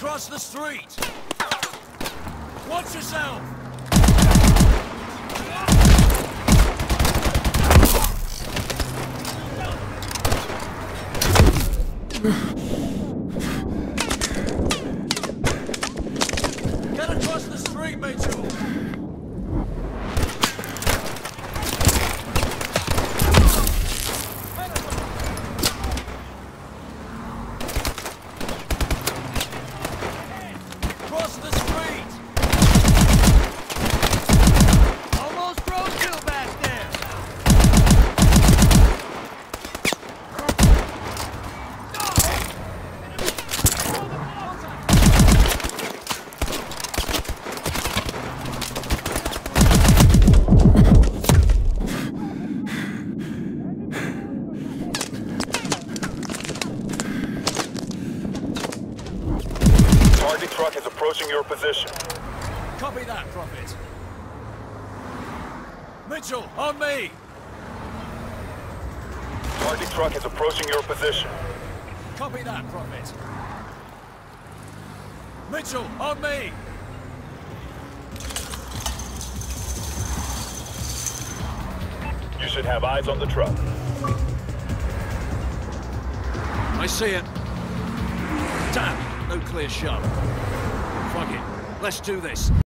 across the street! Watch yourself! Get across the street, Mitchell! Cross the street! Almost broke you back there! Target truck is approaching your position. Copy that, Prophet. Mitchell, on me! Target truck is approaching your position. Copy that, Prophet. Mitchell, on me! You should have eyes on the truck. I see it. Damn, no clear shot. Fuck it. Let's do this.